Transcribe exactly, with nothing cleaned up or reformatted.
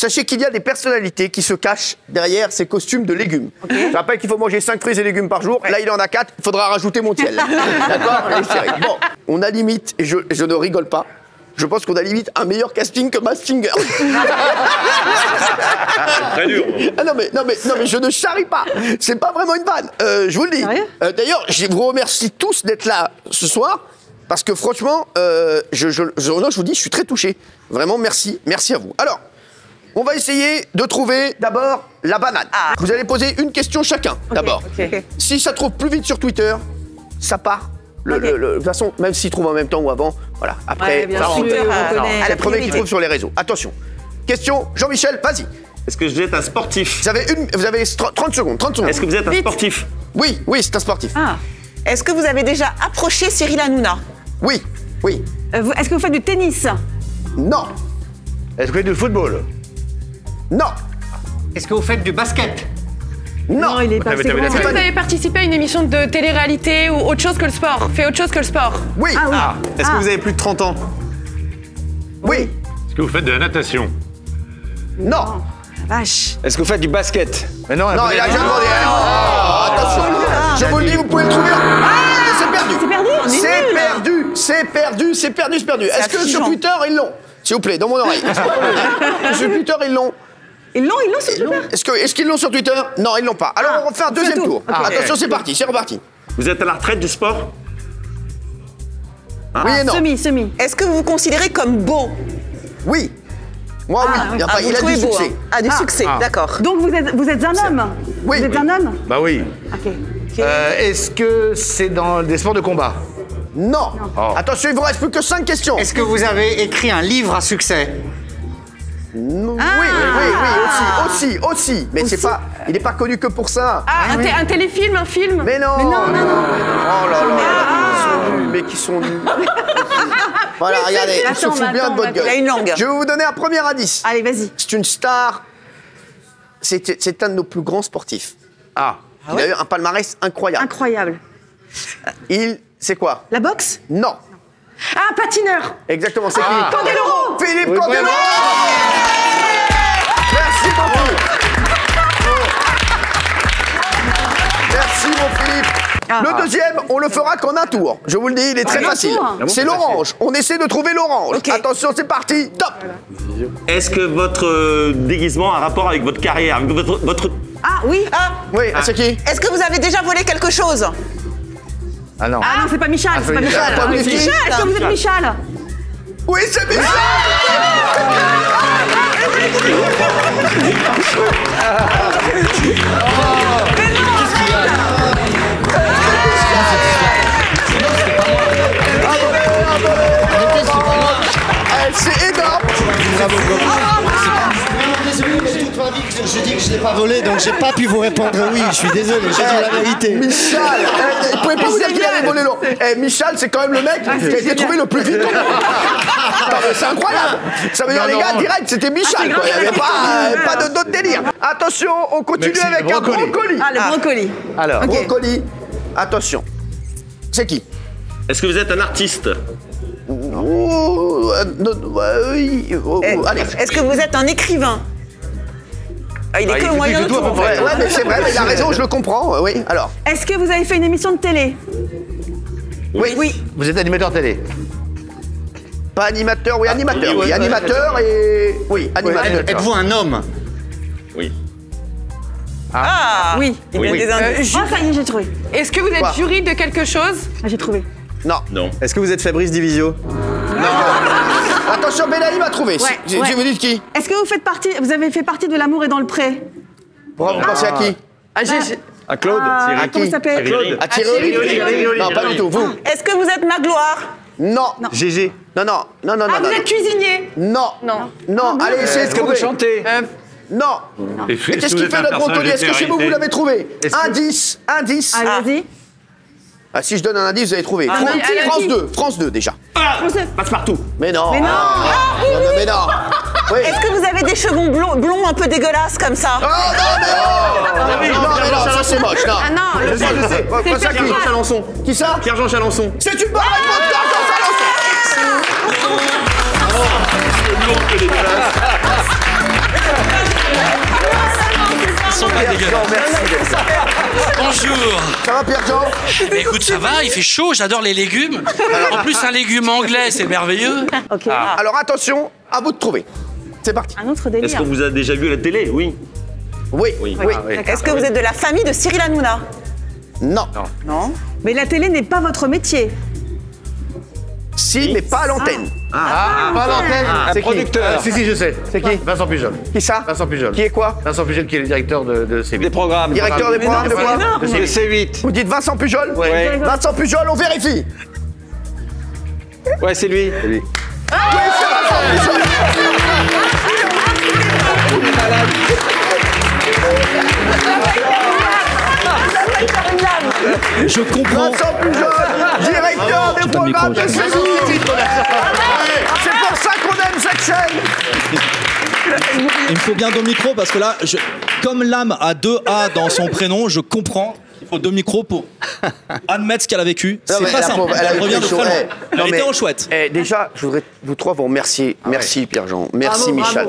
sachez qu'il y a des personnalités qui se cachent derrière ces costumes de légumes. Okay. Je rappelle qu'il faut manger cinq fruits et légumes par jour. Ouais. Là, il en a quatre. Il faudra rajouter Montiel. D'accord? Bon, on a limite, et je, je ne rigole pas, je pense qu'on a limite un meilleur casting que Masked Singer. Très dur. Ah non, mais, non, mais, non, mais je ne charrie pas. C'est pas vraiment une vanne. Euh, je vous le dis. Euh, D'ailleurs, je vous remercie tous d'être là ce soir. Parce que franchement, euh, je, je, je, non, je vous dis, je suis très touché. Vraiment, merci. Merci à vous. Alors, on va essayer de trouver d'abord la banane. Ah. Vous allez poser une question chacun, okay, d'abord. Okay. Si ça trouve plus vite sur Twitter, ça part. Le, okay. le, le, de toute façon, même s'ils trouvent en même temps ou avant, voilà. Après, ouais, bien sûr, c'est le premier qui trouve sur les réseaux. Attention. Question, Jean-Michel, vas-y. Est-ce que vous êtes un sportif? Vous avez, une, vous avez trente secondes. trente secondes. Est-ce que vous êtes un vite. sportif? Oui, oui, c'est un sportif. Ah. Est-ce que vous avez déjà approché Cyril Hanouna? Oui, oui. Euh, Est-ce que vous faites du tennis? Non. Est-ce que vous faites du football? Non. Est-ce que vous faites du basket? Non. Non, il est pas assez grand. Est-ce que vous avez participé à une émission de télé-réalité ou autre chose que le sport? Fait autre chose que le sport? Oui. Ah, oui. Ah. Est-ce ah. que vous avez plus de trente ans? Oui. Est-ce que vous faites de la natation? Non. Oh, vache. Est-ce que vous faites du basket? Mais non, non, il a déjà demandé. Oh, attention. Je vous le dis, vous pouvez le trouver. Ah, c'est perdu. C'est perdu. C'est perdu. C'est perdu. C'est perdu. C'est perdu. Est-ce que sur Twitter ils l'ont? S'il vous plaît, dans mon oreille. Sur Twitter ils l'ont. Ils l'ont, ils l'ont sur Twitter. Est-ce que, est-ce qu'ils l'ont sur Twitter? Non, ils l'ont pas. Alors ah, on refait un deuxième tour. Okay. Ah, attention, c'est parti. C'est reparti. Vous êtes à la retraite du sport? Hein? Oui et non. Semi, semi. Est-ce que vous vous considérez comme beau? Oui. Moi, ah, oui. oui. Enfin, ah, il a du beau, succès. Hein. Ah, du ah. succès, ah. d'accord. Donc vous êtes, vous êtes un homme? Oui. Vous êtes oui. un homme? Bah oui. Ok. okay. Euh, Est-ce que c'est dans des sports de combat? Non. non. Oh. Attention, il vous reste plus que cinq questions. Est-ce que vous avez écrit un livre à succès? Non. Ah. Oui, oui, oui, aussi, aussi, aussi. Mais c'est pas, il n'est pas connu que pour ça. Ah, un, un téléfilm, un film? Mais non. Mais non, non, non. Oh là là, ah. mais qui sont nuls. Voilà, regardez, il se fout bien de votre gueule. Il a une langue. Je vais vous donner un premier indice. Allez, vas-y. C'est une star. C'est un de nos plus grands sportifs. Ah. Il ah ouais? a eu un palmarès incroyable. Incroyable. Il, c'est quoi? La boxe? Non. Ah, patineur. Exactement, c'est ah. qui? Candeloro. Philippe oui, Candeloro. Merci beaucoup. Merci mon Philippe. Ah. Le deuxième, on le fera qu'en un tour. Je vous le dis, il est très ah, facile. C'est l'orange. On essaie de trouver l'orange. Okay. Attention, c'est parti. Top. Est-ce que votre euh, déguisement a un rapport avec votre carrière, avec votre, votre... Ah oui. Ah. Oui, ah. c'est qui? Est-ce que vous avez déjà volé quelque chose? Ah non. Ah non, c'est pas Michel, ah, c'est pas Michel. Pas Michel, Michel. Est-ce que vous êtes Michel? Oui, c'est Michel. C'est énorme. Bravo. Désolé, mais toute ma vie, je dis que je l'ai pas volé, donc j'ai pas pu vous répondre oui. Je suis désolé, j'ai dit la vérité. Michel, eh, vous pouvez pas vous dire qu'il avait volé l'eau. Eh, Michel, c'est quand même le mec ah, qui a été trouvé le plus vite. C'est incroyable. Ça veut dire, non, les gars, non, direct, c'était Michel. Ah, il n'y avait pas, euh, pas d'autre délire. Attention, on continue Merci, avec un brocoli. brocoli. Ah, le ah. brocoli. Alors, okay. brocoli. Attention. C'est qui? Est-ce que vous êtes un artiste? Oh, euh, euh, oui, oh, eh, allez. Est-ce que vous êtes un écrivain? Ah, il est ah, que le moyen de tout. Ouais, ouais, mais c'est vrai, mais il a raison, je le comprends. Oui, alors. Est-ce que vous avez fait une émission de télé? Oui. Oui. Vous êtes animateur télé? Pas animateur, oui, animateur. Oui, oui, animateur et. Oui, animateur. Êtes-vous un homme? Oui. Ah, ah oui, il y a oui. des indices. Euh, ah, ça y est, j'ai trouvé. Est-ce que vous êtes Quoi? jury de quelque chose? Ah, j'ai trouvé. Non. Non. Est-ce que vous êtes Fabrice Divisio? Non. Attention, Benaïm a trouvé. Ouais, si, ouais. si vous dites qui? Est-ce que vous faites partie, vous avez fait partie de L'amour est dans le pré? Bon, vous pensez à qui? Ah, j'ai... À Claude? Ah, à comment il s'appelle? Claude. À Thierry? Non, pas du tout. Vous? Est-ce que vous êtes Magloire? Non. non. Gégé? Non, non, non, non, ah, non. vous non, êtes cuisinier? Non. Non. Non, allez, essayez de Est-ce que vous chantez? euh... Non. Et Et qu'est-ce qu'il fait notre brocoli? Est-ce que chez vous, vous l'avez trouvé? Indice, indice. Allez, vas-y. Ah, si je donne un indice, vous allez trouver. Ah, France, allez, France allez. deux, France deux déjà. Ah, passe partout. Mais non. Mais non. Ah, oui, non, mais non. Oui. Est-ce que vous avez des cheveux blonds, blonds un peu dégueulasses comme ça? Oh non, mais non. Non, mais non, mais non, ça c'est moche. Non. Ah non, je sais, je sais. C'est Quoi, ça, qui? Pierre-Jean Chalençon. Qui ça? Pierre-Jean Chalençon. C'est une bonne réponse, Pierre-Jean Chalençon. C'est long que les classes. dégueulasse. merci d'être là. Bonjour. Ça va, Pierre-Jean? Mais écoute, ça va, il fait chaud, j'adore les légumes. En plus, un légume anglais, c'est merveilleux. Ok. Alors attention, à vous de trouver. C'est parti. Un autre délire. Est-ce qu'on vous a déjà vu à la télé? Oui. Oui, oui. oui. Est-ce que vous êtes de la famille de Cyril Hanouna? Non. Non. Mais la télé n'est pas votre métier. Si, mais pas à l'antenne. Ah, pas l'antenne. Un C'est qui producteur. Euh, Si, si, je sais. C'est qui? Vincent Pujol. Qui ça? Vincent Pujol. Qui est quoi? Vincent Pujol qui est le directeur de, de C huit. Des programmes. Directeur des programmes de quoi? De C huit. Vous dites Vincent Pujol? Oui. Vincent Pujol, on vérifie. Ouais, c'est lui. C'est lui. Oui, c'est Vincent Pujol. Je comprends. Vincent Pujol, directeur des programmes de C huit. C'est pour ça qu'on aime cette chaîne. Il me faut bien deux micros parce que là, je- comme l'âme a deux A dans son prénom, je comprends qu'il faut deux micros pour admettre ce qu'elle a vécu. Non, C'est mais pas la simple. pauvre, elle a Elle eu revient de chaud. très loin. Eh, non, Elle mais- était en chouette. Eh, déjà, je voudrais vous trois vous remercier. Merci Pierre-Jean. Merci Bravo, Michel.